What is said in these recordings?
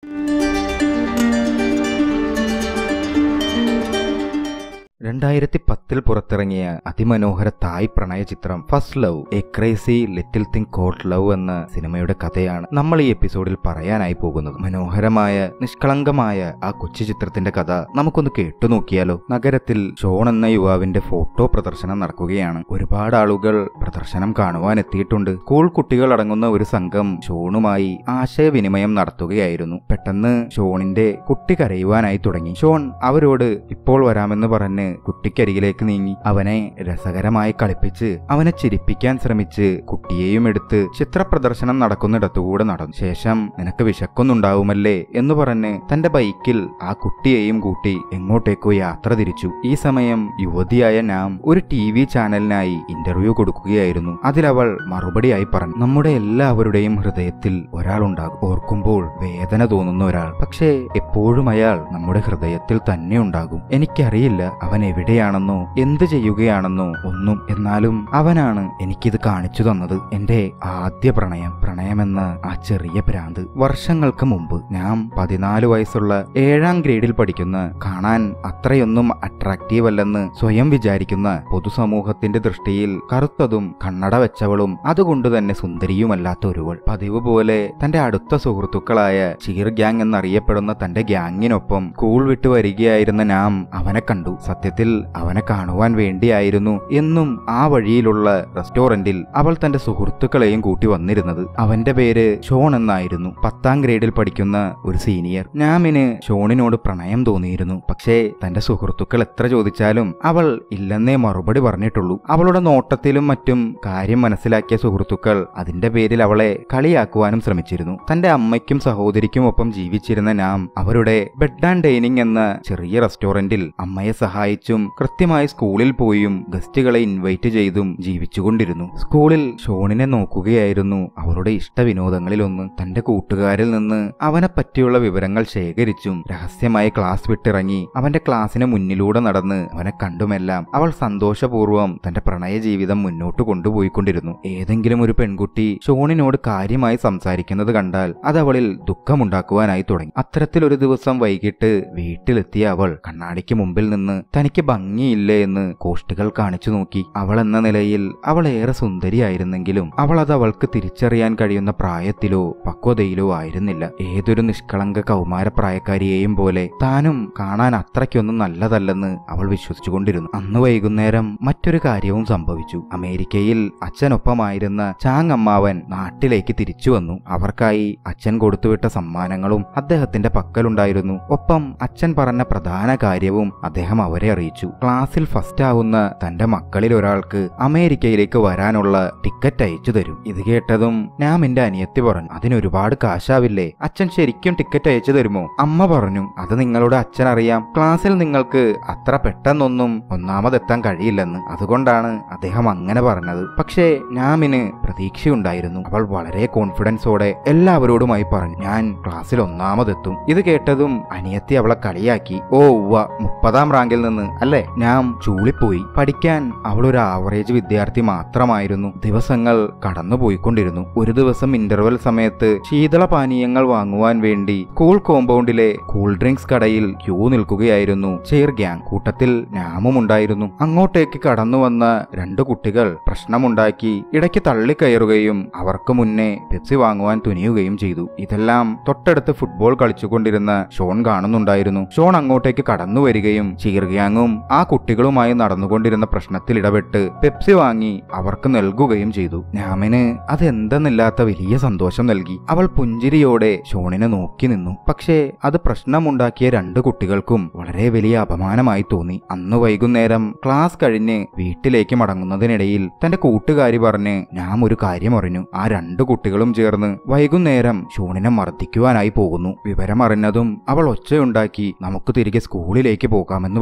2010 പുറത്തിറങ്ങിയ അതിമനോഹര തായ് പ്രണയ ചിത്രം first love a crazy little thing called love എന്ന സിനിമയുടെ കഥയാണ് നമ്മൾ ഈ എപ്പിസോഡിൽ പറയാനായി പോകുന്നത്. മനോഹരമായ നിഷ്കളങ്കമായ ആ കൊച്ചു ചിത്രത്തിന്റെ കഥ നമുക്കൊന്ന് കേട്ടു നോക്കിയാലോ. നഗരത്തിൽ ഷോൺ എന്ന യുവാവിന്റെ ഫോട്ടോ പ്രദർശനം നടക്കുകയാണ്. ഒരുപാട് ആളുകൾ പ്രദർശനം കാണുവാൻ എത്തിയിട്ടുണ്ട്. സ്കൂൾ കുട്ടികൾ അടങ്ങുന്ന ഒരു സംഘം ഷോണുമായി ആശയവിനിമയം നടത്തുകയായിരുന്നു. പെട്ടെന്ന് ഷോണിന്റെ കുട്ടി കരയുവാനായി തുടങ്ങി. ഷോൺ അവരോട് ഇപ്പോൾ വരാമെന്ന് പറഞ്ഞ് കുട്ടിക്കരികിലേക്ക് നീങ്ങി അവനെ രസകരമായി കളിപ്പിച്ച് അവനെ ചിരിപ്പിക്കാൻ ശ്രമിച്ച് കുട്ടിയെയും എടുത്ത് ചിത്ര പ്രദർശനം നടക്കുന്നിടത്തുകൂടെ നടന്നു. ശേഷം നിനക്ക് വിശക്കൊന്നുണ്ടാവുമല്ലേ എന്ന് പറഞ്ഞ് തന്റെ ബൈക്കിൽ ആ കുട്ടിയെയും കൂട്ടി എങ്ങോട്ടേക്കോ യാത്ര തിരിച്ചു. ഈ സമയം യുവതിയായ നാം ഒരു TV ചാനലിനായി ഇന്റർവ്യൂ കൊടുക്കുകയായിരുന്നു. അതിലവൾ മറുപടിയായി പറഞ്ഞു, നമ്മുടെ എല്ലാവരുടെയും ഹൃദയത്തിൽ ഒരാളുണ്ടാകും, ഓർക്കുമ്പോൾ വേദന തോന്നുന്ന ഒരാൾ. പക്ഷേ എപ്പോഴും അയാൾ നമ്മുടെ ഹൃദയത്തിൽ തന്നെ ഉണ്ടാകും. എനിക്കറിയില്ല അവൻ എവിടെയാണെന്നോ എന്ത് ചെയ്യുകയാണെന്നോ ഒന്നും. എന്നാലും അവനാണ് എനിക്കിത് കാണിച്ചു തന്നത്. എന്റെ ആദ്യ പ്രണയമെന്ന ആ ചെറിയ ഭ്രാന്ത്. വർഷങ്ങൾക്ക് മുമ്പ് ഞാൻ 14 വയസ്സുള്ള 7ാം ഗ്രേഡിൽ പഠിക്കുന്ന, കാണാൻ അത്രയൊന്നും അട്രാക്റ്റീവ് അല്ലെന്ന് സ്വയം വിചാരിക്കുന്ന, പൊതുസമൂഹത്തിന്റെ ദൃഷ്ടിയിൽ കറുത്തതും കണ്ണട വെച്ചവളും അതുകൊണ്ട് തന്നെ സുന്ദരിയുമല്ലാത്ത ഒരുവൾ പതിവ് പോലെ തന്റെ അടുത്ത സുഹൃത്തുക്കളായ ചീർ ഗ്യാങ് എന്നറിയപ്പെടുന്ന തന്റെ ഗ്യാങ്ങിനൊപ്പം സ്കൂൾ വിട്ടു വരികയായിരുന്ന നാം അവനെ കണ്ടു. സത്യത്തിൽ അവനെ കാണുവാൻ വേണ്ടിയായിരുന്നു എന്നും ആ വഴിയിലുള്ള റെസ്റ്റോറന്റിൽ അവൾ തന്റെ സുഹൃത്തുക്കളെയും കൂട്ടി വന്നിരുന്നത്. അവന്റെ പേര് ഷോൺ എന്നായിരുന്നു. 10ാം ഗ്രേഡിൽ പഠിക്കുന്ന ഒരു സീനിയർ. നാമിന് ഷോണിനോട് പ്രണയം തോന്നിയിരുന്നു. പക്ഷേ തന്റെ സുഹൃത്തുക്കൾ എത്ര ചോദിച്ചാലും അവൾ ഇല്ലെന്നേ മറുപടി പറഞ്ഞിട്ടുള്ളൂ. അവളുടെ നോട്ടത്തിലും മറ്റും കാര്യം മനസ്സിലാക്കിയ സുഹൃത്തുക്കൾ അതിന്റെ പേരിൽ അവളെ കളിയാക്കുവാനും ശ്രമിച്ചിരുന്നു. തന്റെ അമ്മയ്ക്കും സഹോദരിക്കും ഒപ്പം ജീവിച്ചിരുന്ന നാം അവരുടെ ബെഡ് ആൻഡ് ഡൈനിങ് എന്ന ചെറിയ റെസ്റ്റോറന്റിൽ അമ്മയെ സഹായിച്ചും കൃത്യമായി സ്കൂളിൽ പോയും ഗസ്റ്റുകളെ ഇൻവൈറ്റ് ചെയ്തും ജീവിച്ചുകൊണ്ടിരുന്നു. സ്കൂളിൽ ഷോണിനെ നോക്കുകയായിരുന്നു അവളുടെ ഇഷ്ടവിനോദങ്ങളിലൊന്ന്. തന്റെ കൂട്ടുകാരിൽ നിന്ന് അവനെ പറ്റിയുള്ള വിവരങ്ങൾ ശേഖരിച്ചും രഹസ്യമായി ക്ലാസ് വിട്ടിറങ്ങി അവന്റെ ക്ലാസ്സിന് മുന്നിലൂടെ നടന്ന് അവനെ കണ്ടുമെല്ലാം അവൾ സന്തോഷപൂർവ്വം തന്റെ പ്രണയ ജീവിതം മുന്നോട്ട് കൊണ്ടുപോയിക്കൊണ്ടിരുന്നു. ഏതെങ്കിലും ഒരു പെൺകുട്ടി ഷോണിനോട് കാര്യമായി സംസാരിക്കുന്നത് കണ്ടാൽ അതവളിൽ ദുഃഖമുണ്ടാക്കുവാനായി തുടങ്ങി. അത്തരത്തിലൊരു ദിവസം വൈകിട്ട് വീട്ടിലെത്തിയ അവൾ കണ്ണാടിക്ക് മുമ്പിൽ നിന്ന് തനിക്ക് ഭംഗിയില്ലേ എന്ന് കോഷ്ടികൾ കാണിച്ചു നോക്കി. അവൾ എന്ന നിലയിൽ അവൾ ഏറെ സുന്ദരിയായിരുന്നെങ്കിലും അവൾ അത് അവൾക്ക് തിരിച്ചറിയാൻ കഴിയുന്ന പ്രായത്തിലോ പക്വതയിലോ ആയിരുന്നില്ല. ഏതൊരു നിഷ്കളങ്ക കൗമാരപ്രായക്കാരിയെയും പോലെ താനും കാണാൻ അത്രയ്ക്കൊന്നും നല്ലതല്ലെന്ന് അവൾ വിശ്വസിച്ചുകൊണ്ടിരുന്നു. അന്ന് വൈകുന്നേരം മറ്റൊരു കാര്യവും സംഭവിച്ചു. അമേരിക്കയിൽ അച്ഛനൊപ്പമായിരുന്ന ചാങ് അമ്മാവൻ നാട്ടിലേക്ക് തിരിച്ചു വന്നു. അവർക്കായി അച്ഛൻ കൊടുത്തുവിട്ട സമ്മാനങ്ങളും അദ്ദേഹത്തിന്റെ പക്കലുണ്ടായിരുന്നു. ഒപ്പം അച്ഛൻ പറഞ്ഞ പ്രധാന കാര്യവും അദ്ദേഹം അവരെ അറിയിച്ചു. ക്ലാസ്സിൽ ഫസ്റ്റ് ആവുന്ന തന്റെ മക്കളിൽ ഒരാൾക്ക് അമേരിക്കയിലേക്ക് വരാനുള്ള ടിക്കറ്റ് അയച്ചു തരും. ഇത് കേട്ടതും ഞാൻ എന്റെ അനിയത്തി പറഞ്ഞു, അതിനൊരുപാട് കാശാവില്ലേ, അച്ഛൻ ശരിക്കും ടിക്കറ്റ് അയച്ചു തരുമോ? അമ്മ പറഞ്ഞു, അത് നിങ്ങളുടെ അച്ഛൻ അറിയാം, ക്ലാസ്സിൽ നിങ്ങൾക്ക് അത്ര പെട്ടെന്നൊന്നും ഒന്നാമതെത്താൻ കഴിയില്ലെന്ന്, അതുകൊണ്ടാണ് അദ്ദേഹം അങ്ങനെ പറഞ്ഞത്. പക്ഷേ നാമിന് പ്രതീക്ഷയുണ്ടായിരുന്നു. അവൾ വളരെ കോൺഫിഡൻസോടെ എല്ലാവരോടുമായി പറഞ്ഞു, ഞാൻ ക്ലാസ്സിൽ ഒന്നാമതെത്തും. ഇത് കേട്ടതും അനിയത്തി അവളെ കളിയാക്കി, ഓ ഉവ്വ, 30ാം റാങ്കിൽ നിന്ന് അല്ലേ? ഞാൻ ചൂളിപ്പോയി. പഠിക്കാൻ അവൾ ഒരു ആവറേജ് വിദ്യാർത്ഥി മാത്രമായിരുന്നു. ദിവസങ്ങൾ കടന്നുപോയിക്കൊണ്ടിരുന്നു. ഒരു ദിവസം ഇന്റർവെൽ സമയത്ത് ശീതളപാനീയങ്ങൾ വാങ്ങുവാൻ വേണ്ടി സ്കൂൾ കോമ്പൗണ്ടിലെ കൂൾ ഡ്രിങ്ക്സ് കടയിൽ ക്യൂ നിൽക്കുകയായിരുന്നു ചീർ ഗ്യാങ്. കൂട്ടത്തിൽ നാമും ഉണ്ടായിരുന്നു. അങ്ങോട്ടേക്ക് കടന്നു വന്ന 2 കുട്ടികൾ പ്രശ്നമുണ്ടാക്കി ഇടയ്ക്ക് തള്ളിക്കയറുകയും അവർക്ക് മുന്നേ പെപ്സി വാങ്ങുവാൻ തുനിയുകയും ചെയ്തു. ഇതെല്ലാം തൊട്ടടുത്ത് ഫുട്ബോൾ കളിച്ചുകൊണ്ടിരുന്ന ഷോൺ കാണുന്നുണ്ടായിരുന്നു. ഷോൺ അങ്ങോട്ടേക്ക് കടന്നു വരികയും ചീർ ഗ്യാങ്ങും ആ കുട്ടികളുമായി നടന്നുകൊണ്ടിരുന്ന പ്രശ്നത്തിൽ ഇടപെട്ട് പെപ്സി വാങ്ങി അവർക്ക് നൽകുകയും ചെയ്തു. നാമിന് അതെന്തെന്നില്ലാത്ത വലിയ സന്തോഷം നൽകി. അവൾ പുഞ്ചിരിയോടെ ഷോണിനെ നോക്കി നിന്നു. പക്ഷേ അത് പ്രശ്നമുണ്ടാക്കിയ 2 കുട്ടികൾക്കും വളരെ വലിയ അപമാനമായി തോന്നി. അന്ന് വൈകുന്നേരം ക്ലാസ് കഴിഞ്ഞ് വീട്ടിലേക്ക് മടങ്ങുന്നതിനിടയിൽ തന്റെ കൂട്ടുകാരി പറഞ്ഞ് ഞാൻ ഒരു കാര്യം അറിഞ്ഞു. ആ 2 കുട്ടികളും ചേർന്ന് വൈകുന്നേരം ഷോണിനെ മർദ്ദിക്കുവാനായി പോകുന്നു. വിവരം അറിഞ്ഞതും അവൾ ഒച്ചയുണ്ടാക്കി നമുക്ക് തിരികെ സ്കൂളിലേക്ക് പോകാമെന്ന് പറഞ്ഞു.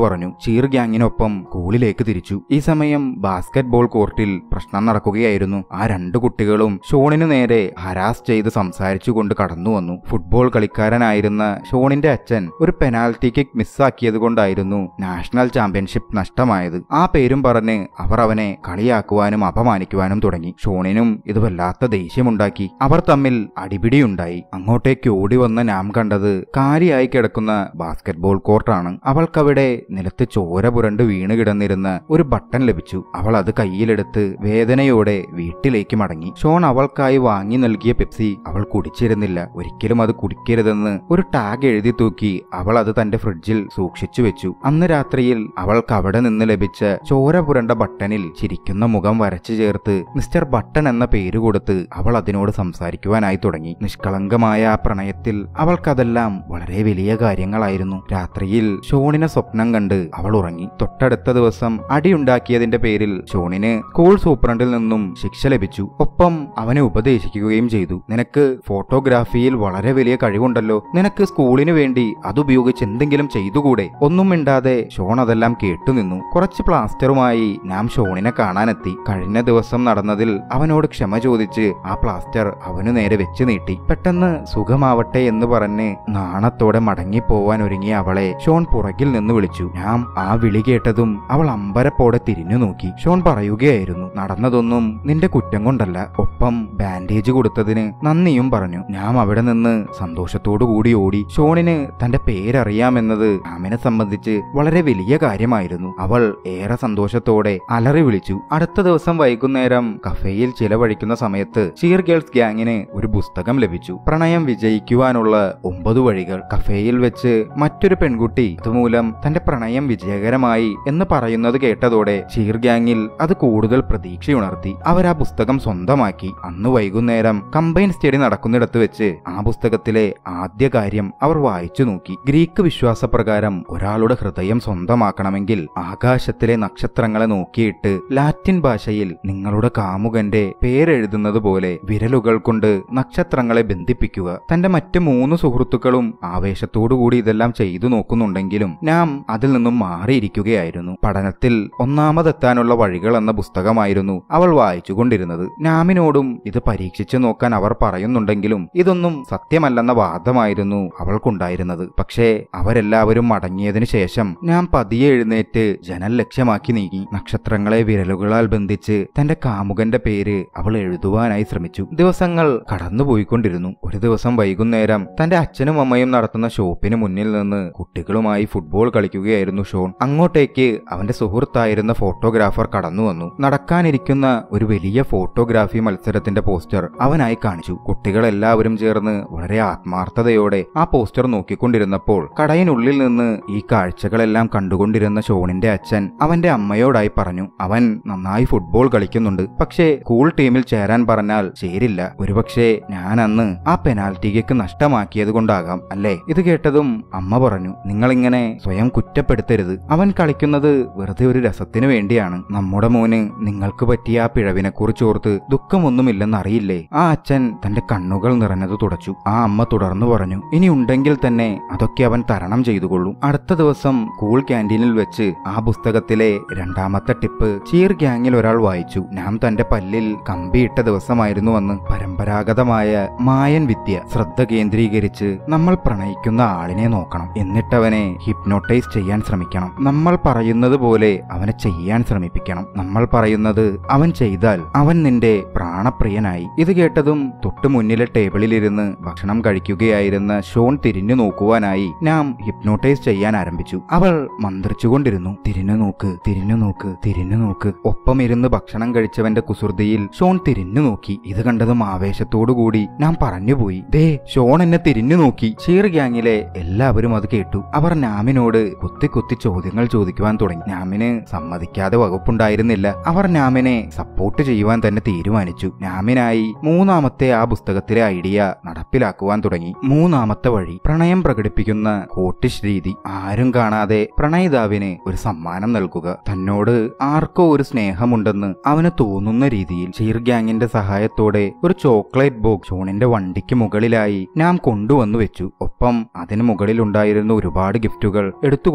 ചീർ ഗ്യാങ്ങിനൊപ്പം സ്കൂളിലേക്ക് തിരിച്ചു. ഈ സമയം ബാസ്കറ്റ് ബോൾ കോർട്ടിൽ പ്രശ്നം നടക്കുകയായിരുന്നു. ആ രണ്ടു കുട്ടികളും ഷോണിനു നേരെ ഹരാസ് ചെയ്ത് സംസാരിച്ചുകൊണ്ട് കടന്നു വന്നു. ഫുട്ബോൾ കളിക്കാരനായിരുന്ന ഷോണിന്റെ അച്ഛൻ ഒരു പെനാൽറ്റി കിക്ക് മിസ്സാക്കിയത് കൊണ്ടായിരുന്നു നാഷണൽ ചാമ്പ്യൻഷിപ്പ് നഷ്ടമായത്. ആ പേരും പറഞ്ഞ് അവർ അവനെ കളിയാക്കുവാനും അപമാനിക്കുവാനും തുടങ്ങി. ഷോണിനും ഇത് വല്ലാത്ത ദേഷ്യമുണ്ടാക്കി. അവർ തമ്മിൽ അടിപിടിയുണ്ടായി. അങ്ങോട്ടേക്ക് ഓടി വന്ന നാം കണ്ടത് കാലിയായി കിടക്കുന്ന ബാസ്കറ്റ് ബോൾ കോർട്ടാണ്. അവൾക്കവിടെ നിലത്ത് ചോര പുരണ്ട് വീണ് കിടന്നിരുന്ന ഒരു ബട്ടൺ ലഭിച്ചു. അവൾ അത് കയ്യിലെടുത്ത് വേദനയോടെ വീട്ടിലേക്ക് മടങ്ങി. ഷോൺ അവൾക്കായി വാങ്ങി നൽകിയ പെപ്സി അവൾ കുടിച്ചിരുന്നില്ല. ഒരിക്കലും അത് കുടിക്കരുതെന്ന് ഒരു ടാഗ് എഴുതി തൂക്കി അവൾ അത് തന്റെ ഫ്രിഡ്ജിൽ സൂക്ഷിച്ചു വെച്ചു. അന്ന് രാത്രിയിൽ അവൾക്ക് അവിടെ നിന്ന് ലഭിച്ച ചോര പുരണ്ട ബട്ടണിൽ ചിരിക്കുന്ന മുഖം വരച്ചു ചേർത്ത് മിസ്റ്റർ ബട്ടൺ എന്ന പേര് കൊടുത്ത് അവൾ അതിനോട് സംസാരിക്കുവാനായി തുടങ്ങി. നിഷ്കളങ്കമായ ആ പ്രണയത്തിൽ അവൾക്കതെല്ലാം വളരെ വലിയ കാര്യങ്ങളായിരുന്നു. രാത്രിയിൽ ഷോണിനെ സ്വപ്നം കണ്ട് അവൾ ഉറങ്ങി. തൊട്ടടുത്ത ദിവസം അടിയുണ്ടാക്കിയതിന്റെ പേരിൽ ഷോണിന് സ്കൂൾ സൂപ്രണ്ടിൽ നിന്നും ശിക്ഷ ലഭിച്ചു. ഒപ്പം അവനെ ഉപദേശിക്കുകയും ചെയ്തു. നിനക്ക് ഫോട്ടോഗ്രാഫിയിൽ വളരെ വലിയ കഴിവുണ്ടല്ലോ, നിനക്ക് സ്കൂളിന് വേണ്ടി അതുപയോഗിച്ച് എന്തെങ്കിലും ചെയ്തുകൂടെ? ഒന്നും മിണ്ടാതെ ഷോൺ അതെല്ലാം കേട്ടുനിന്നു. കുറച്ച് പ്ലാസ്റ്ററുമായി നാം ഷോണിനെ കാണാനെത്തി. കഴിഞ്ഞ ദിവസം നടന്നതിൽ അവനോട് ക്ഷമ ചോദിച്ച് ആ പ്ലാസ്റ്റർ അവനു നേരെ വെച്ച് നീട്ടി. പെട്ടെന്ന് സുഖമാവട്ടെ എന്ന് പറഞ്ഞ് നാണത്തോടെ മടങ്ങിപ്പോവാൻ ഒരുങ്ങിയ അവളെ ഷോൺ പുറകിൽ നിന്ന് വിളിച്ചു. നാം ആ വിളി കേട്ടതും അവൾ അമ്പരപ്പോടെ തിരിഞ്ഞു നോക്കി. ഷോൺ പറയുകയായിരുന്നു, നടന്നതൊന്നും നിന്റെ കുറ്റം കൊണ്ടല്ല. ഒപ്പം ബാൻഡേജ് കൊടുത്തതിന് നന്ദിയും പറഞ്ഞു. നാം അവിടെ നിന്ന് സന്തോഷത്തോടു കൂടി ഓടി. ഷോണിന് തന്റെ പേരറിയാമെന്നത് നാമിനെ സംബന്ധിച്ച് വളരെ വലിയ കാര്യമായിരുന്നു. അവൾ ഏറെ സന്തോഷത്തോടെ അലറി വിളിച്ചു. അടുത്ത ദിവസം വൈകുന്നേരം കഫേയിൽ ചിലവഴിക്കുന്ന സമയത്ത് ചീർ ഗേൾസ് ഗ്യാങ്ങിന് ഒരു പുസ്തകം ലഭിച്ചു. പ്രണയം വിജയിക്കുവാനുള്ള 9 വഴികൾ. കഫേയിൽ വെച്ച് മറ്റൊരു പെൺകുട്ടി അതുമൂലം തന്റെ പ്രണയം വിജയകരമായി എന്ന് പറയുന്നത് കേട്ടതോടെ ചീർ ഗ്യാങ്ങിൽ അത് കൂടുതൽ പ്രതീക്ഷയുണർത്തി. അവർ ആ പുസ്തകം സ്വന്തമാക്കി. അന്ന് വൈകുന്നേരം കമ്പൈൻ സ്റ്റഡി നടക്കുന്നിടത്ത് വെച്ച് ആ പുസ്തകത്തിലെ ആദ്യ കാര്യം അവർ വായിച്ചു നോക്കി. ഗ്രീക്ക് വിശ്വാസപ്രകാരം ഒരാളുടെ ഹൃദയം സ്വന്തമാക്കണമെങ്കിൽ ആകാശത്തിലെ നക്ഷത്രങ്ങളെ നോക്കിയിട്ട് ലാറ്റിൻ ഭാഷയിൽ നിങ്ങളുടെ കാമുകന്റെ പേരെഴുതുന്നത് പോലെ വിരലുകൾ കൊണ്ട് നക്ഷത്രങ്ങളെ ബന്ധിപ്പിക്കുക. തന്റെ മറ്റ് 3 സുഹൃത്തുക്കളും ആവേശത്തോടുകൂടി ഇതെല്ലാം ചെയ്തു നോക്കുന്നുണ്ടെങ്കിലും നാം അതിൽ നിന്നും മാറിയിരിക്കുകയായിരുന്നു. പഠനത്തിൽ ഒന്നാമതെത്താനുള്ള വഴികൾ എന്ന പുസ്തകമായിരുന്നു അവൾ വായിച്ചുകൊണ്ടിരുന്നത്. നാമിനോടും ഇത് പരീക്ഷിച്ചു നോക്കാൻ അവർ പറയുന്നുണ്ടെങ്കിലും ഇതൊന്നും സത്യമല്ലെന്ന വാദമായിരുന്നു അവൾക്കുണ്ടായിരുന്നത്. പക്ഷേ അവരെല്ലാവരും മടങ്ങിയതിനു ശേഷം നാം പതിയെ എഴുന്നേറ്റ് ജനൽ ലക്ഷ്യമാക്കി നീങ്ങി. നക്ഷത്രങ്ങളെ വിരലുകളാൽ ബന്ധിച്ച് തന്റെ കാമുകന്റെ പേര് അവൾ എഴുതുവാനായി ശ്രമിച്ചു. ദിവസങ്ങൾ കടന്നുപോയിക്കൊണ്ടിരുന്നു. ഒരു ദിവസം വൈകുന്നേരം തന്റെ അച്ഛനും അമ്മയും നടത്തുന്ന ഷോപ്പിന് മുന്നിൽ നിന്ന് കുട്ടികളുമായി ഫുട്ബോൾ കളിക്കുകയായിരുന്നു ഷോൺ. അങ്ങോട്ടേക്ക് അവന്റെ സുഹൃത്തായിരുന്ന ഫോട്ടോഗ്രാഫർ കടന്നു വന്നു. നടക്കാനിരിക്കുന്ന ഒരു വലിയ ഫോട്ടോഗ്രാഫി മത്സരത്തിന്റെ പോസ്റ്റർ അവനായി കാണിച്ചു. കുട്ടികളെല്ലാവരും ചേർന്ന് വളരെ ആത്മാർത്ഥതയോടെ ആ പോസ്റ്റർ നോക്കിക്കൊണ്ടിരുന്നപ്പോൾ കടയിനുള്ളിൽ നിന്ന് ഈ കാഴ്ചകളെല്ലാം കണ്ടുകൊണ്ടിരുന്ന ഷോണിന്റെ അച്ഛൻ അവന്റെ അമ്മയോടായി പറഞ്ഞു, അവൻ നന്നായി ഫുട്ബോൾ കളിക്കുന്നുണ്ട്, പക്ഷേ സ്കൂൾ ടീമിൽ ചേരാൻ പറഞ്ഞാൽ ചേരില്ല. ഒരുപക്ഷെ ഞാൻ അന്ന് ആ പെനാൽറ്റി കിക്ക് നഷ്ടമാക്കിയത് കൊണ്ടാകാം അല്ലേ? ഇത് കേട്ടതും അമ്മ പറഞ്ഞു, നിങ്ങളിങ്ങനെ സ്വയം കുറ്റപ്പെടുത്തരുത്. അവൻ കളിക്കുന്നത് വെറുതെ ഒരു രസത്തിനു വേണ്ടിയാണ്. നമ്മുടെ മോന് നിങ്ങൾക്ക് പറ്റിയ ആ പിഴവിനെ കുറിച്ചോർത്ത് ദുഃഖമൊന്നുമില്ലെന്നറിയില്ലേ? ആ അച്ഛൻ തന്റെ കണ്ണുകൾ നിറഞ്ഞത് തുടച്ചു. ആ അമ്മ തുടർന്നു പറഞ്ഞു, ഇനി ഉണ്ടെങ്കിൽ തന്നെ അതൊക്കെ അവൻ തരണം ചെയ്തുകൊള്ളും. അടുത്ത ദിവസം സ്കൂൾ ക്യാൻറ്റീനിൽ വെച്ച് ആ പുസ്തകത്തിലെ 2ാമത്തെ ടിപ്പ് ചീർ ഗ്യാങ്ങിൽ ഒരാൾ വായിച്ചു. നാം തന്റെ പല്ലിൽ കമ്പിയിട്ട ദിവസമായിരുന്നു അന്ന്. പരമ്പരാഗതമായ മായൻ വിദ്യ ശ്രദ്ധ കേന്ദ്രീകരിച്ച് നമ്മൾ പ്രണയിക്കുന്ന ആളിനെ നോക്കണം. എന്നിട്ടവനെ ഹിപ്നോട്ടൈസ് ചെയ്യാൻ ശ്രമിക്കണം. നമ്മൾ പറയുന്നത് പോലെ അവനെ ചെയ്യാൻ ശ്രമിപ്പിക്കണം. നമ്മൾ പറയുന്നത് അവൻ ചെയ്താൽ അവൻ നിന്റെ പ്രാണപ്രിയനായി. ഇത് കേട്ടതും തൊട്ടു മുന്നിലെ ടേബിളിലിരുന്ന് ഭക്ഷണം കഴിക്കുകയായിരുന്ന ഷോൺ തിരിഞ്ഞു നോക്കുവാനായി നാം ഹിപ്നോട്ടൈസ് ചെയ്യാൻ ആരംഭിച്ചു. അവൾ മന്ത്രിച്ചുകൊണ്ടിരുന്നു, തിരിഞ്ഞു നോക്ക്, തിരിഞ്ഞു നോക്ക്, തിരിഞ്ഞു നോക്ക്. ഒപ്പം ഇരുന്ന് ഭക്ഷണം കഴിച്ചവന്റെ കുസൃതിയിൽ ഷോൺ തിരിഞ്ഞു നോക്കി. ഇത് കണ്ടതും ആവേശത്തോടുകൂടി നാം പറഞ്ഞുപോയി, ദേ ഷോൺ എന്നെ തിരിഞ്ഞു നോക്കി. ചീർ ഗ്യാങ്ങിലെ എല്ലാവരും അത് കേട്ടു. അവർ നാമിനോട് കുത്തി കുത്തി ചോദ്യങ്ങൾ ചോദിക്കുവാൻ തുടങ്ങി. നാമിന് സമ്മതിക്കാതെ വകുപ്പുണ്ടായിരുന്നില്ല. അവർ നാമിനെ സപ്പോർട്ട് ചെയ്യുവാൻ തന്നെ തീരുമാനിച്ചു. നാമിനായി 3ാമത്തെ ആ പുസ്തകത്തിലെ ഐഡിയ നടപ്പിലാക്കുവാൻ തുടങ്ങി. 3ാമത്തെ വഴി, പ്രണയം പ്രകടിപ്പിക്കുന്ന കോട്ടിഷ് രീതി. ആരും കാണാതെ പ്രണയിതാവിന് ഒരു സമ്മാനം നൽകുക. തന്നോട് ആർക്കോ ഒരു സ്നേഹമുണ്ടെന്ന് അവന് തോന്നുന്ന രീതിയിൽ. ചീർ ഗ്യാങ്ങിന്റെ സഹായത്തോടെ ഒരു ചോക്ലേറ്റ് ബോക്സ് ഷോണിന്റെ വണ്ടിക്ക് മുകളിലായി നാം കൊണ്ടുവന്നു വെച്ചു. ഒപ്പം അതിന് മുകളിലുണ്ടായിരുന്ന ഒരുപാട് ഗിഫ്റ്റുകൾ എടുത്തുകൊണ്ട് പോരുക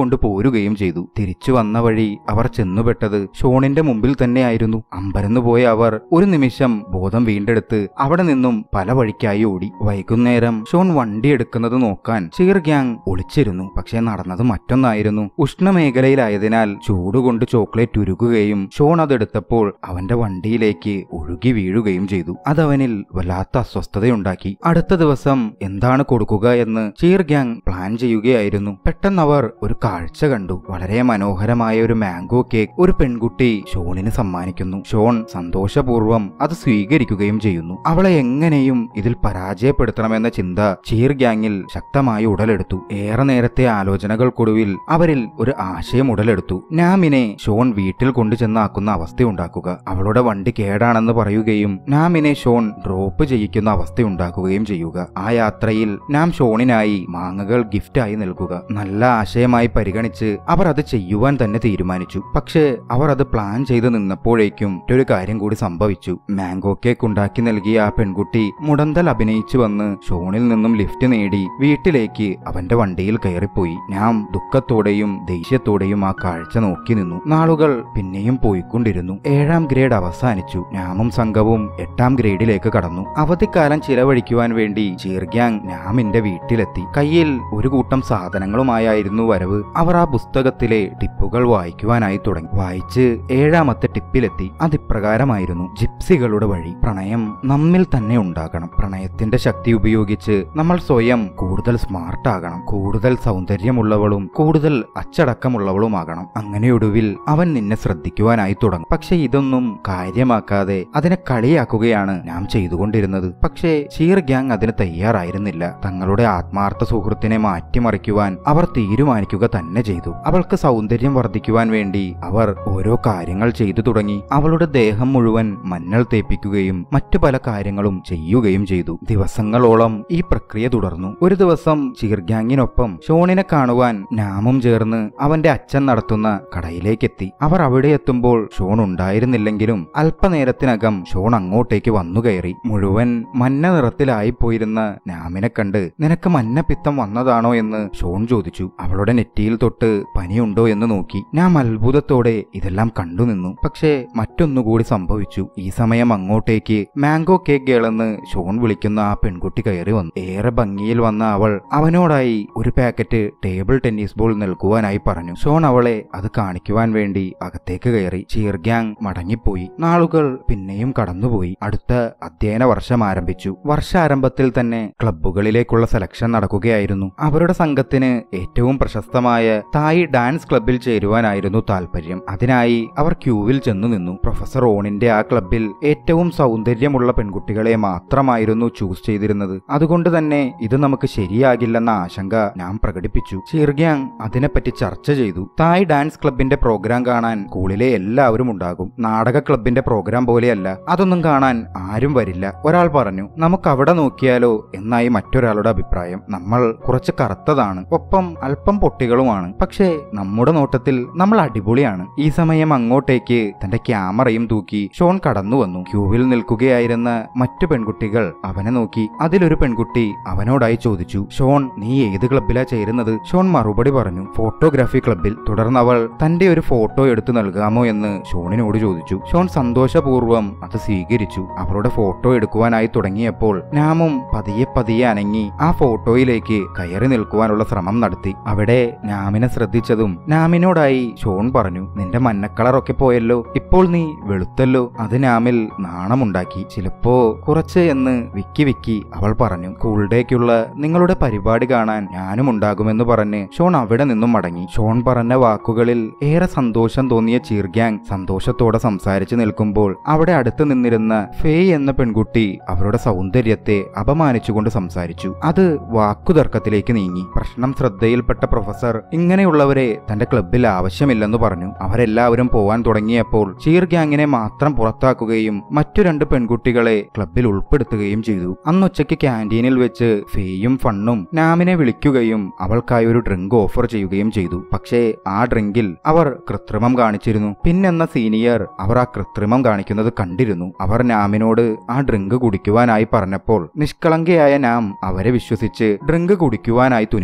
പോരുകയും ചെയ്തു. തിരിച്ചു വന്ന വഴി അവർ ചെന്നുപെട്ടത് ഷോണിന്റെ മുമ്പിൽ തന്നെയായിരുന്നു. അമ്പരന്നു പോയ അവർ ഒരു നിമിഷം ബോധം വീണ്ടെടുത്ത് അവിടെ നിന്നും പല വഴിക്കായി ഓടി. വൈകുന്നേരം ഷോൺ വണ്ടി എടുക്കുന്നത് നോക്കാൻ ചീർ ഗ്യാങ് ഒളിച്ചിരുന്നു. പക്ഷേ നടന്നത് മറ്റൊന്നായിരുന്നു. ഉഷ്ണമേഖലയിലായതിനാൽ ചൂടുകൊണ്ട് ചോക്ലേറ്റ് ഉരുകുകയും ഷോൺ അതെടുത്തപ്പോൾ അവന്റെ വണ്ടിയിലേക്ക് ഒഴുകി വീഴുകയും ചെയ്തു. അതവനിൽ വല്ലാത്ത അസ്വസ്ഥതയുണ്ടാക്കി. അടുത്ത ദിവസം എന്താണ് കൊടുക്കുക എന്ന് ചീർ ഗ്യാങ് പ്ലാൻ ചെയ്യുകയായിരുന്നു. പെട്ടെന്ന് അവർ ഒരു കാഴ്ച കണ്ടു. വളരെ മനോഹരമായ ഒരു മാംഗോ കേക്ക് ഒരു പെൺകുട്ടി ഷോണിന് സമ്മാനിക്കുന്നു. ഷോൺ സന്തോഷപൂർവ്വം അത് സ്വീകരിക്കുകയും ചെയ്യുന്നു. അവളെ എങ്ങനെയും ഇതിൽ പരാജയപ്പെടുത്തണമെന്ന ചിന്ത ചീർ ഗ്യാങ്ങിൽ ശക്തമായി ഉടലെടുത്തു. ഏറെ നേരത്തെ ആലോചനകൾക്കൊടുവിൽ അവരിൽ ഒരു ആശയം ഉടലെടുത്തു. നാമിനെ ഷോൺ വീട്ടിൽ കൊണ്ടുചെന്നാക്കുന്ന അവസ്ഥയുണ്ടാക്കുക. അവളുടെ വണ്ടി കേടാണെന്ന് പറയുകയും നാമിനെ ഷോൺ ഡ്രോപ്പ് ചെയ്യിക്കുന്ന അവസ്ഥയുണ്ടാക്കുകയും ചെയ്യുക. ആ യാത്രയിൽ നാം ഷോണിനായി മാങ്ങകൾ ഗിഫ്റ്റായി നൽകുക. നല്ല ആശയമായി പരിഗണിച്ച് അവർ അത് ചെയ്യുവാൻ തന്നെ തീരുമാനിച്ചു. പക്ഷേ അവർ അത് പ്ലാൻ ചെയ്ത് നിന്നപ്പോഴേക്കും മറ്റൊരു കാര്യം കൂടി സംഭവിച്ചു. മാംഗോ കേക്ക് ഉണ്ടാക്കി നൽകിയ ആ പെൺകുട്ടി മുടന്തൽ അഭിനയിച്ചു വന്ന് ഷോണിൽ നിന്നും ലിഫ്റ്റ് നേടി വീട്ടിലേക്ക് അവന്റെ വണ്ടിയിൽ കയറിപ്പോയി. നാം ദുഃഖത്തോടെയും ദേഷ്യത്തോടെയും ആ കാഴ്ച നോക്കി നിന്നു. നാളുകൾ പിന്നെയും പോയിക്കൊണ്ടിരുന്നു. 7ാം ഗ്രേഡ് അവസാനിച്ചു. നാമും സംഘവും 8ാം ഗ്രേഡിലേക്ക് കടന്നു. അവധിക്കാലം ചിലവഴിക്കുവാൻ വേണ്ടി ചീർ ഗ്യാങ് നാമിന്റെ വീട്ടിലെത്തി. കയ്യിൽ ഒരു കൂട്ടം സാധനങ്ങളുമായിരുന്നു വരവ്. അവർ ആ പുസ്തകത്തിലെ ടിപ്പുകൾ വായിക്കുവാനായി തുടങ്ങി. വായിച്ച് 7ാമത്തെ ടിപ്പിലെത്തി. അതിപ്രകാരമായിരുന്നു: ജിപ്സികളുടെ വഴി. പ്രണയം നമ്മിൽ തന്നെ ഉണ്ടാകണം. പ്രണയത്തിന്റെ ശക്തി ഉപയോഗിച്ച് നമ്മൾ സ്വയം കൂടുതൽ സ്മാർട്ട് ആകണം. കൂടുതൽ സൗന്ദര്യമുള്ളവളും കൂടുതൽ അച്ചടക്കമുള്ളവളുമാകണം. അങ്ങനെയൊടുവിൽ അവൻ നിന്നെ ശ്രദ്ധിക്കുവാനായി തുടങ്ങും. പക്ഷെ ഇതൊന്നും കാര്യമാക്കാതെ അതിനെ കളിയാക്കുകയാണ് നാം ചെയ്തുകൊണ്ടിരുന്നത്. പക്ഷേ ചീർ ഗ്യാങ് അതിന് തയ്യാറായിരുന്നില്ല. തങ്ങളുടെ ആത്മാർത്ഥ സുഹൃത്തിനെ മാറ്റിമറിക്കുവാൻ അവർ തീരുമാനിക്കുക തന്നെ ചെയ്തു. അവൾക്ക് സൗന്ദര്യം വർദ്ധിക്കുവാൻ വേണ്ടി അവർ ഓരോ കാര്യങ്ങൾ ചെയ്തു തുടങ്ങി. അവളുടെ ദേഹം മുഴുവൻ മഞ്ഞൾ തേപ്പിക്കുകയും മറ്റു പല കാര്യങ്ങളും ചെയ്യുകയും ചെയ്തു. ദിവസങ്ങളോളം ഈ പ്രക്രിയ തുടർന്നു. ഒരു ദിവസം ചീർ ഗ്യാങ്ങിനൊപ്പം ഷോണിനെ കാണുവാൻ നാമും ചേർന്ന് അവന്റെ അച്ഛൻ നടത്തുന്ന കടയിലേക്കെത്തി. അവർ അവിടെ എത്തുമ്പോൾ ഷോൺ ഉണ്ടായിരുന്നില്ലെങ്കിലും അല്പനേരത്തിനകം ഷോൺ അങ്ങോട്ടേക്ക് വന്നു കയറി. മുഴുവൻ മഞ്ഞ നിറത്തിലായിപ്പോയിരുന്ന നാമിനെ കണ്ട് നിനക്ക് മഞ്ഞപ്പിത്തം വന്നതാണോ എന്ന് ഷോൺ ചോദിച്ചു. അവളുടെ നെറ്റിയിൽ തൊട്ട് പനിയുണ്ടോ എന്ന് നോക്കി. നാം അത്ഭുതത്തോടെ ഇതെല്ലാം കണ്ടുനിന്നു. പക്ഷേ മറ്റൊന്നുകൂടി സംഭവിച്ചു. ഈ സമയം അങ്ങോട്ടേക്ക് മാംഗോ കേക്ക് ഗേളെന്ന് ഷോൺ വിളിക്കുന്ന ആ പെൺകുട്ടി കയറി വന്നു. ഏറെ ഭംഗിയിൽ വന്ന അവൾ അവനോടായി ഒരു പാക്കറ്റ് ടേബിൾ ടെന്നീസ് ബോൾ നൽകുവാനായി പറഞ്ഞു. ഷോൺ അവളെ അത് കാണിക്കുവാൻ വേണ്ടി അകത്തേക്ക് കയറി. ചീർ ഗ്യാങ് മടങ്ങിപ്പോയി. നാളുകൾ പിന്നെയും കടന്നുപോയി. അടുത്ത അധ്യയന വർഷം ആരംഭിച്ചു. വർഷാരംഭത്തിൽ തന്നെ ക്ലബ്ബുകളിലേക്കുള്ള സെലക്ഷൻ നടക്കുകയായിരുന്നു. അവരുടെ സംഘത്തിന് ഏറ്റവും പ്രശസ്തമായ തായ് ഡാൻസ് ക്ലബ്ബിൽ ചേരുവാനായിരുന്നു താല്പര്യം. അതിനായി അവർ ക്യൂവിൽ ചെന്നു നിന്നു. പ്രൊഫസർ ഓണിന്റെ ആ ക്ലബ്ബിൽ ഏറ്റവും സൗന്ദര്യമുള്ള പെൺകുട്ടികളെ മാത്രമായിരുന്നു ചൂസ് ചെയ്തിരുന്നത്. അതുകൊണ്ട് തന്നെ ഇത് നമുക്ക് ശരിയാകില്ലെന്ന ആശങ്ക നാം പ്രകടിപ്പിച്ചു. ചീർ ഗ്യാങ് അതിനെപ്പറ്റി ചർച്ച ചെയ്തു. തായ് ഡാൻസ് ക്ലബിന്റെ പ്രോഗ്രാം കാണാൻ സ്കൂളിലെ എല്ലാവരും ഉണ്ടാകും. നാടക ക്ലബിന്റെ പ്രോഗ്രാം പോലെയല്ല. അതൊന്നും കാണാൻ ആരും വരില്ല. ഒരാൾ പറഞ്ഞു. നമുക്ക് അവിടെ നോക്കിയാലോ എന്നായി മറ്റൊരാളുടെ അഭിപ്രായം. നമ്മൾ കുറച്ച് കറുത്തതാണ്, ഒപ്പം അല്പം പൊട്ടികളുമാണ്. പക്ഷേ നമ്മുടെ നോട്ടത്തിൽ നമ്മൾ അടിപൊളിയാണ്. ഈ സമയം അങ്ങോട്ടേക്ക് തന്റെ ക്യാമറയും തൂക്കി ഷോൺ കടന്നു വന്നു. ക്യൂവിൽ നിൽക്കുകയായിരുന്ന മറ്റു പെൺകുട്ടികൾ അവനെ നോക്കി. അതിലൊരു പെൺകുട്ടി അവനോടായി ചോദിച്ചു, ഷോൺ, നീ ഏത് ക്ലബിലാ ചേരുന്നത്? ഷോൺ മറുപടി പറഞ്ഞു, ഫോട്ടോഗ്രാഫി ക്ലബിൽ. തുടർന്ന് അവൾ തന്റെ ഒരു ഫോട്ടോ എടുത്തു നൽകാമോ എന്ന് ഷോണിനോട് ചോദിച്ചു. ഷോൺ സന്തോഷപൂർവ്വം അത് സ്വീകരിച്ചു. അവളുടെ ഫോട്ടോ എടുക്കുവാനായി തുടങ്ങിയപ്പോൾ നാമും പതിയെ പതിയെ അനങ്ങി ആ ഫോട്ടോയിലേക്ക് കയറി നിൽക്കുവാനുള്ള ശ്രമം നടത്തി. അവിടെ നാമിനെ ശ്രദ്ധിച്ചതും നാമിനോടായി ഷോൺ പറഞ്ഞു, നിന്റെ മഞ്ഞക്കളറൊക്കെ പോയല്ലോ, ഇപ്പോൾ നീ വെളുത്തല്ലോ. അത് നാമിൽ നാണമുണ്ടാക്കി. ചിലപ്പോ കുറച്ച് എന്ന് വിക്കി അവൾ പറഞ്ഞു. സ്കൂൾ ഡേക്കുള്ള നിങ്ങളുടെ പരിപാടി കാണാൻ ഞാനും ഉണ്ടാകുമെന്ന് പറഞ്ഞ് ഷോൺ അവിടെ നിന്നും മടങ്ങി. ഷോൺ പറഞ്ഞ വാക്കുകളിൽ ഏറെ സന്തോഷം തോന്നിയ ചീർ ഗ്യാങ് സന്തോഷത്തോടെ സംസാരിച്ചു നിൽക്കുമ്പോൾ അവിടെ അടുത്ത് നിന്നിരുന്ന ഫേയ് എന്ന പെൺകുട്ടി അവരുടെ സൗന്ദര്യത്തെ അപമാനിച്ചുകൊണ്ട് സംസാരിച്ചു. അത് വാക്കുതർക്കത്തിലേക്ക് നീങ്ങി. പ്രശ്നം ശ്രദ്ധയിൽപ്പെട്ട പ്രൊഫസർ ഇങ്ങനെയുള്ളവരെ തന്റെ ക്ലബ്ബിൽ ആവശ്യമില്ലെന്ന് പറഞ്ഞു. അവരെല്ലാവരും പോവാൻ തുടങ്ങിയപ്പോൾ ചീർ ഗ്യാങ്ങിനെ മാത്രം പുറത്താക്കുകയും മറ്റു 2 പെൺകുട്ടികളെ ക്ലബ്ബിൽ ഉൾപ്പെടുത്തുകയും ചെയ്തു. അന്നുച്ചയ്ക്ക് ക്യാന്റീനിൽ വെച്ച് ഫേയും ഫണ്ണും നാമിനെ വിളിക്കുകയും അവൾക്കായി ഒരു ഡ്രിങ്ക് ഓഫർ ചെയ്യുകയും ചെയ്തു. പക്ഷേ ആ ഡ്രിങ്കിൽ അവർ കൃത്രിമം കാണിച്ചിരുന്നു. പിന്നെന്ന സീനിയർ അവർ ആ കൃത്രിമം കാണിക്കുന്നത് കണ്ടിരുന്നു. അവർ നാമിനോട് ആ ഡ്രിങ്ക് കുടിക്കുവാനായി പറഞ്ഞപ്പോൾ നിഷ്കളങ്കയായ നാം അവരെ വിശ്വസിച്ച് ഡ്രിങ്ക് കുടിക്കുവാനായി തുനിഞ്ഞു.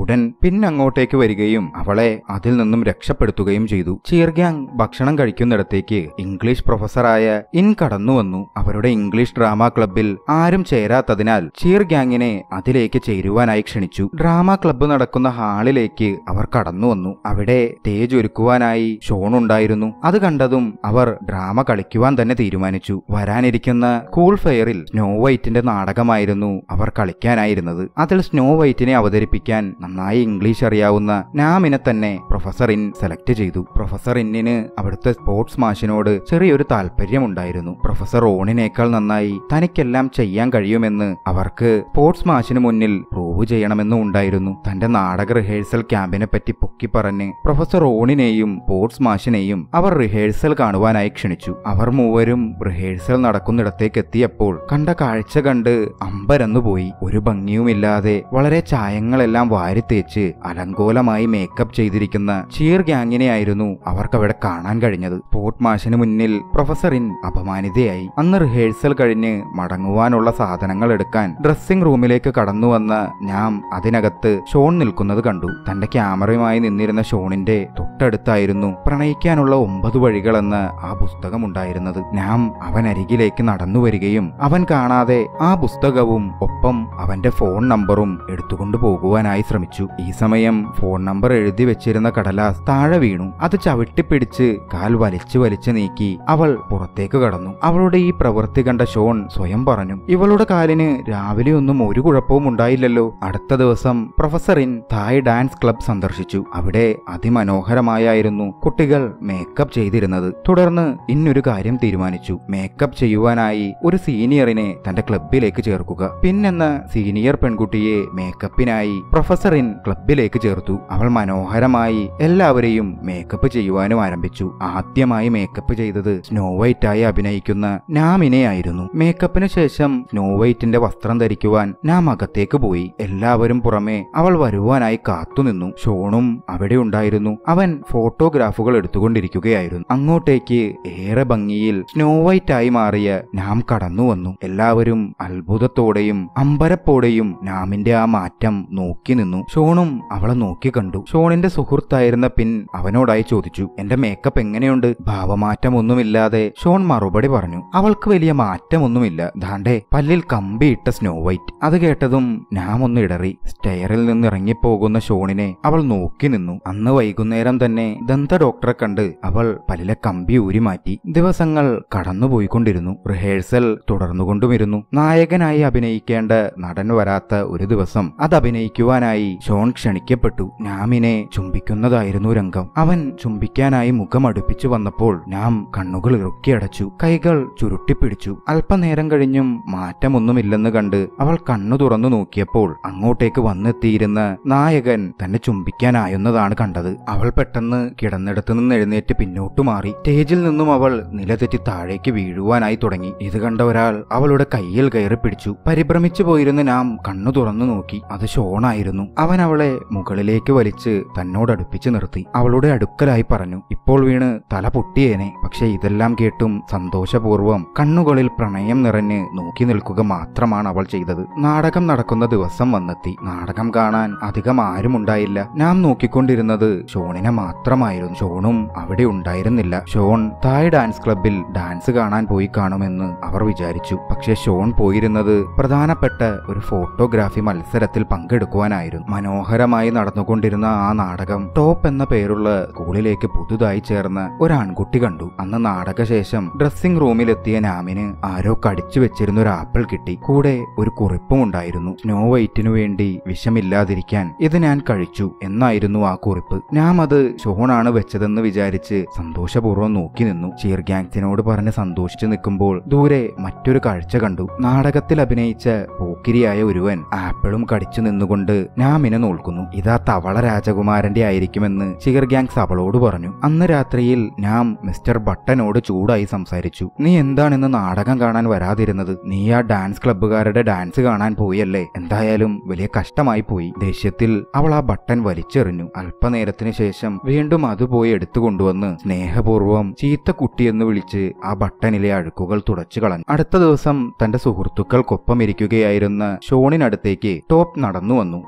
ഉടൻ പിന്നങ്ങോട്ടേക്ക് വരികയും അവളെ അതിൽ നിന്നും രക്ഷപ്പെടുത്തുകയും ചെയ്തു. ചിയർ ഗ്യാങ് ഭക്ഷണം കഴിക്കുന്നിടത്തേക്ക് ഇംഗ്ലീഷ് പ്രൊഫസറായ ഇൻ കടന്നു വന്നു. അവരുടെ ഇംഗ്ലീഷ് ഡ്രാമ ക്ലബിൽ ആരും ചേരാത്തതിനാൽ ചിയർ ഗ്യാങ്ങിനെ അതിലേക്ക് ചേരുവാനായി ക്ഷണിച്ചു. ഡ്രാമ ക്ലബ്ബ് നടക്കുന്ന ഹാളിലേക്ക് അവർ കടന്നു വന്നു. അവിടെ സ്റ്റേജ് ഒരുക്കുവാനായി ഷോൺ ഉണ്ടായിരുന്നു. അത് കണ്ടതും അവർ ഡ്രാമ കളിക്കുവാൻ തന്നെ തീരുമാനിച്ചു. വരാനിരിക്കുന്ന കൂൾ ഫെയറിൽ സ്നോ വൈറ്റിന്റെ നാടകമായിരുന്നു അവർ കളിക്കാനായിരുന്നത്. അതിൽ സ്നോ വൈറ്റിനെ അവതരിപ്പിക്കാൻ നന്നായി ഇംഗ്ലീഷ് അറിയാവുന്ന നാമിനെ തന്നെ പ്രൊഫസർ ഇൻ സെലക്ട് ചെയ്തു. പ്രൊഫസർ ഇന്നിന് അവിടുത്തെ സ്പോർട്സ് മാഷിനോട് ചെറിയൊരു താല്പര്യമുണ്ടായിരുന്നു. പ്രൊഫസർ ഓണിനേക്കാൾ നന്നായി തനിക്കെല്ലാം ചെയ്യാൻ കഴിയുമെന്ന് അവർക്ക് സ്പോർട്സ് മാഷിന് മുന്നിൽ പ്രൂവ് ചെയ്യണമെന്നും ഉണ്ടായിരുന്നു. തന്റെ നാടക റിഹേഴ്സൽ ക്യാമ്പിനെ പറ്റി പൊക്കി പറഞ്ഞ് പ്രൊഫസർ ഓണിനെയും സ്പോർട്സ് മാഷിനെയും അവർ റിഹേഴ്സൽ കാണുവാനായി ക്ഷണിച്ചു. അവർ മൂവരും റിഹേഴ്സൽ നടക്കുന്നിടത്തേക്ക് എത്തിയപ്പോൾ കണ്ട കാഴ്ച കണ്ട് അമ്പരന്നുപോയി. ഒരു ഭംഗിയുമില്ലാതെ വളരെ ചായങ്ങളെല്ലാം വാരിത്തേച്ച് അലങ്കോലമായി മേക്കപ്പ് ചെയ്തിരിക്കുന്ന ചിയർ ഗ്യാങ്ങിനെയായിരുന്നു അവർക്കവിടെ കാണാൻ കഴിഞ്ഞത്. സ്പോർട്സ് മാഷിന് മുന്നിൽ പ്രൊഫസർ ഇൻ അപമാനിതയായി. അന്ന് റിഹേഴ്സൽ കഴിഞ്ഞ് മടങ്ങുവാനുള്ള സാധനങ്ങൾ എടുക്കാൻ ഡ്രസ്സിംഗ് റൂമിലേക്ക് കടന്നുവന്ന ഞാൻ അതിനകത്ത് ഷോൺ നിൽക്കുന്നത് കണ്ടു. തന്റെ ക്യാമറയുമായി നിന്നിരുന്ന ഷോണിന്റെ തൊട്ടടുത്തായിരുന്നു പ്രണയിക്കാനുള്ള 9 വഴികൾ എന്ന ആ പുസ്തകം ഉണ്ടായിരുന്നത്. ഞാൻ അവനരികിലേക്ക് നടന്നു വരികയും അവൻ കാണാതെ ആ പുസ്തകവും ഒപ്പം അവന്റെ ഫോൺ നമ്പറും എടുത്തുകൊണ്ടു പോകുവാനായി ശ്രമിച്ചു. ഈ സമയം ഫോൺ നമ്പർ എഴുതി വെച്ചിരുന്ന കടലാസ് താഴെ വീണു. അത് ചവിട്ടിപ്പിടിച്ച് കാൽ വലിച്ചു നീക്കി അവൾ പുറത്തേക്ക് കടന്നു. അവളുടെ ഈ പ്രവൃത്തി കണ്ട ഷോൺ സ്വയം പറഞ്ഞു, ഇവളുടെ കാലിന് രാവിലെ ഒന്നും ഒരു കുഴപ്പവും ഉണ്ടായില്ലല്ലോ. അടുത്ത ദിവസം professor In Thai dance club സന്ദർശിച്ചു. അവിടെ അതിമനോഹരമായിരുന്നു കുട്ടികൾ മേക്കപ്പ് ചെയ്തിരുന്നത്. തുടർന്ന് ഇന്നൊരു കാര്യം തീരുമാനിച്ചു. മേക്കപ്പ് ചെയ്യുവാനായി ഒരു സീനിയറിനെ തന്റെ ക്ലബിലേക്ക് ചേർക്കുക. പിന്നെന്ന സീനിയർ പെൺകുട്ടിയെ മേക്കപ്പിനായി പ്രൊഫസർ ഇൻ ക്ലബിലേക്ക് ചേർത്തു. അവൾ മനോഹരമായി എല്ലാവരെയും മേക്കപ്പ് ചെയ്യുവാനും ആരംഭിച്ചു. ആദ്യമായി മേക്കപ്പ് ചെയ്തത് സ്നോ വൈറ്റായി അഭിനയിക്കുന്ന നാമിനെയായിരുന്നു. മേക്കപ്പിന് ശേഷം സ്നോ വൈറ്റിന്റെ വസ്ത്രം ധരിക്കുവാൻ നാം അകത്തേക്ക് പോയി. എല്ലാവരും പുറമെ അവൾ വരുവാനായി കാത്തുനിന്നു. ഷോണും അവിടെ ഉണ്ടായിരുന്നു. അവൻ ഫോട്ടോഗ്രാഫുകൾ എടുത്തുകൊണ്ടിരിക്കുകയായിരുന്നു. അങ്ങോട്ടേക്ക് ഏറെ ഭംഗിയിൽ സ്നോ വൈറ്റായി മാറിയ നാം കടന്നു വന്നു. എല്ലാവരും അത്ഭുതത്തോടെയും അമ്പരപ്പോടെയും നാമിന്റെ ആ മാറ്റം നോക്കി നിന്നു. ഷോണും അവളെ നോക്കി കണ്ടു. ഷോണിന്റെ സുഹൃത്തായിരുന്ന പിൻ അവനോടായി ചോദിച്ചു, എന്റെ മേക്കപ്പ് എങ്ങനെയുണ്ട്? ഭാവമാറ്റമൊന്നുമില്ലാതെ ഷോൺ മറുപടി പറഞ്ഞു, അവൾക്ക് വലിയ മാറ്റമൊന്നുമില്ല. ദാണ്ടെ പല്ലിൽ കമ്പിയിട്ട സ്നോ വൈറ്റ്. അത് കേട്ടതും നാം ഒന്ന് ഇടറി. സ്റ്റെയറിൽ നിന്ന് ഇറങ്ങിപ്പോകുന്ന ഷോണിനെ അവൾ നോക്കി നിന്നു. അന്ന് വൈകുന്നേരം തന്നെ ദന്ത ഡോക്ടറെ കണ്ട് അവൾ പല്ലിലെ കമ്പി ഊരി മാറ്റി. ദിവസങ്ങൾ കടന്നുപോയിക്കൊണ്ടിരുന്നു. റിഹേഴ്സൽ തുടർന്നുകൊണ്ടുമിരുന്നു. നായകനായി അഭിനയിക്കേണ്ട നടൻ വരാത്ത ഒരു ദിവസം അത് അഭിനയിക്കുവാനായി ഷോൺ ക്ഷണിക്കപ്പെട്ടു. നാമിനെ ചുംബിക്കുന്നതായിരുന്നു രംഗം. അവൻ ചുംബിക്കാനായി മുഖം അടുപ്പിച്ചു വന്നപ്പോൾ നാം കണ്ണുകൾ ഇറുക്കിയടച്ചു. കൈകൾ ചുരുട്ടിപ്പിടിച്ചു. അല്പനേരം കഴിഞ്ഞും മാറ്റമൊന്നുമില്ലെന്ന് കണ്ട് അവൾ കണ്ണു തുറന്നു നോക്കിയപ്പോൾ അങ്ങോട്ടേക്ക് വന്നെത്തിയിരുന്ന നായകൻ തന്നെ ചുംബിക്കാനായുന്നതാണ് കണ്ടത്. അവൾ പെട്ടെന്ന് കിടന്നിടത്തു നിന്ന് എഴുന്നേറ്റ് പിന്നോട്ടു മാറി. സ്റ്റേജിൽ നിന്നും അവൾ നിലതെറ്റി താഴേക്ക് വീഴുവാനായി തുടങ്ങി. ഇത് കണ്ട ഒരാൾ അവളുടെ കയ്യിൽ കയറി പിടിച്ചു. പരിഭ്രമിച്ചു പോയിരുന്ന നാം കണ്ണു തുറന്നു നോക്കി. അത് ഷോണായിരുന്നു. അവൻ അവളെ മുകളിലേക്ക് വലിച്ച് തന്നോടടുപ്പിച്ച് നിർത്തി. അവളുടെ അടുക്കലായി പറഞ്ഞു, ഇപ്പോൾ വീണ് തല പൊട്ടിയേനെ. പക്ഷെ ഇതെല്ലാം കേട്ടും സന്തോഷപൂർവ്വം കണ്ണുകളിൽ പ്രണയം നിറഞ്ഞ് നോക്കി നിൽക്കുക മാത്രമാണ് അവൾ ചെയ്തത്. നാടകം നടക്കുന്ന ദിവസം വന്നെത്തി. നാടകം കാണാൻ അധികം ആരും ഉണ്ടായില്ല. നാം നോക്കിക്കൊണ്ടിരുന്നത് ഷോണിനെ മാത്രമായിരുന്നു. ഷോണും അവിടെ ഉണ്ടായിരുന്നില്ല. ഷോൺ തായ് ഡാൻസ് ക്ലബിൽ ഡാൻസ് കാണാൻ പോയി കാണുമെന്ന് അവർ വിചാരിച്ചു. പക്ഷെ ഷോൺ പോയിരുന്നത് പ്രധാനപ്പെട്ട ഒരു ഫോട്ടോഗ്രാഫി മത്സരത്തിൽ പങ്കെടുക്കുവാനായിരുന്നു. മനോഹരമായി നടന്നുകൊണ്ടിരുന്ന ആ നാടകം ടോപ്പ് എന്ന പേരുള്ള സ്കൂളിലേക്ക് പുതുതായി ചേർന്ന ഒരു ആൺകുട്ടി കണ്ടു. അന്ന് നാടകശേഷം ഡ്രസ്സിംഗ് റൂമിലെത്തിയ നാമിന് ആരോ കടിച്ചു വെച്ചിരുന്ന ഒരു ആപ്പിൾ കിട്ടി. കൂടെ ഒരു കുറിപ്പും ഉണ്ടായിരുന്നു. സ്നോ വൈറ്റിനു വേണ്ടി വിഷമില്ലാതിരിക്കാൻ ഇത് ഞാൻ കഴിച്ചു എന്നായിരുന്നു ആ കുറിപ്പ്. നാം അത് ഷോണാണ് വെച്ചതെന്ന് വിചാരിച്ച് സന്തോഷപൂർവ്വം നോക്കി നിന്നു. ചിയർ ഗ്യാങ്സിനോട് പറഞ്ഞ് സന്തോഷിച്ചു നിൽക്കുമ്പോൾ ദൂരെ മറ്റൊരു കാഴ്ച കണ്ടു. നാടകത്തിൽ അഭിനയിച്ച പോക്കിരിയായ ഒരുവൻ ആപ്പിളും കടിച്ചു നിന്നുകൊണ്ട് നാമിനെ നോക്കുന്നു. ഇതാ തവള രാജകുമാരന്റെ ആയിരിക്കുമെന്ന് ചിയർ ഗ്യാങ്സ് അവളോട് പറഞ്ഞു. അന്ന് രാത്രിയിൽ നാം മിസ്റ്റർ ബട്ടനോട് ചൂടായി സംസാരിച്ചു. നീ എന്താണെന്ന് നാടകം കാണാൻ വരാതിരുന്നത്? നീ ആ ഡാൻസ് ക്ലബ്ബുകാരുടെ ഡാൻസ് കാണാൻ പോയല്ലേ? എന്തായാലും വലിയ കഷ്ടമായി പോയി. ദേഷ്യത്തിൽ അവൾ ആ ബട്ടൺ വലിച്ചെറിഞ്ഞു. അല്പനേരത്തിന് ശേഷം വീണ്ടും അത് പോയി എടുത്തുകൊണ്ടുവന്ന് സ്നേഹപൂർവ്വം ചീത്ത കുട്ടിയെന്ന് വിളിച്ച് ആ ബട്ടണിലെ അഴുക്കുകൾ തുടച്ചു കളഞ്ഞു. അടുത്ത ദിവസം തന്റെ സുഹൃത്തുക്കൾക്കൊപ്പം ഇരിക്കുകയായിരുന്ന ഷോണിനടുത്തേക്ക് ടോപ്പ് നടന്നു വന്നു. ഇരുവരും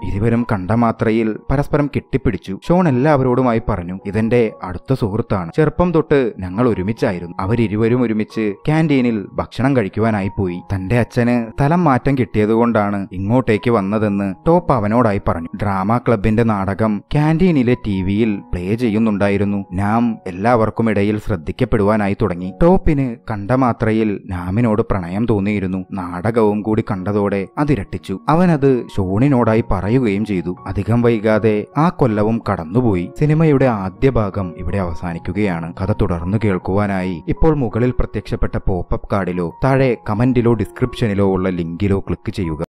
കണ്ട മാത്രയിൽ പരസ്പരം കെട്ടിപ്പിടിച്ചു. ഷോൺ എല്ലാവരോടുമായി പറഞ്ഞു, ഇതെന്റെ അടുത്ത സുഹൃത്താണ്. ചെറുപ്പം തൊട്ട് ഞങ്ങൾ ഒരുമിച്ചായിരുന്നു. അവരിരുവരും ഒരുമിച്ച് ക്യാന്റീനിൽ ഭക്ഷണം കഴിക്കുവാനായി പോയി. തന്റെ അച്ഛന് സ്ഥലം മാറ്റം കിട്ടിയതുകൊണ്ടാണ് ഇങ്ങോട്ടേക്ക് വന്നതെന്ന് ടോപ്പ് അവനോടായി പറഞ്ഞു. ഡ്രാമ ക്ലബിന്റെ നാടകം ക്യാന്റീനിലെ ടിവിയിൽ പ്ലേ ചെയ്യുന്നുണ്ടായിരുന്നു. നാം എല്ലാവർക്കും ഇടയിൽ ശ്രദ്ധിക്കപ്പെടുവാനായി തുടങ്ങി. ടോപ്പിന് കണ്ട മാത്രയിൽ നാമിനോട് പ്രണയം തോന്നിയിരുന്നു. നാടകവും കൂടി കണ്ടതോടെ അതിരട്ടിച്ചു. അവനത് ഷോണിനോടായി പറയുകയും ചെയ്തു. അധികം വൈകാതെ ആ കൊല്ലവും കടന്നുപോയി. സിനിമയുടെ ആദ്യ ഭാഗം ഇവിടെ അവസാനിക്കുകയാണ്. കഥ തുടർന്നു കേൾക്കുവാനായി ഇപ്പോൾ മുകളിൽ പ്രത്യക്ഷപ്പെട്ട പോപ്പപ്പ് കാർഡിലോ താഴെ കമന്റിലോ ഡിസ്ക്രിപ്ഷനിലോ ഉള്ള ലിങ്കിലോ ക്ലിക്ക് ചെയ്യുക.